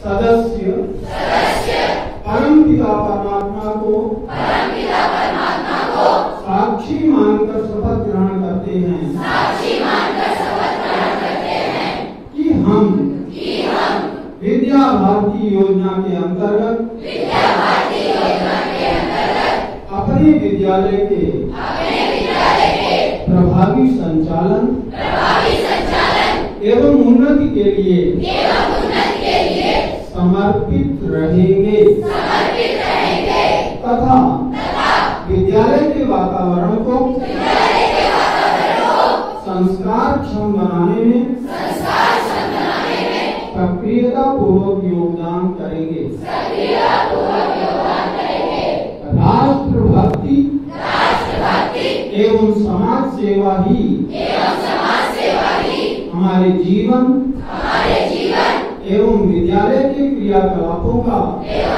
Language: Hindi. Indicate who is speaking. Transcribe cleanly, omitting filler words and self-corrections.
Speaker 1: सदस्य परमपिता परमात्मा को साक्षी मानकर शपथ ग्रहण करते हैं कि हम विद्या भारती योजना के अंतर्गत अपने विद्यालय के प्रभावी संचालन एवं उन्नति के लिए समर्पित रहेंगे तथा विद्यालय के वातावरण को संस्कारक्षम बनाने में सक्रियता पूर्वक योगदान करेंगे। राष्ट्रभक्ति एवं समाज सेवा ही हमारे जीवन एवं विद्यालय के क्रियाकलापों का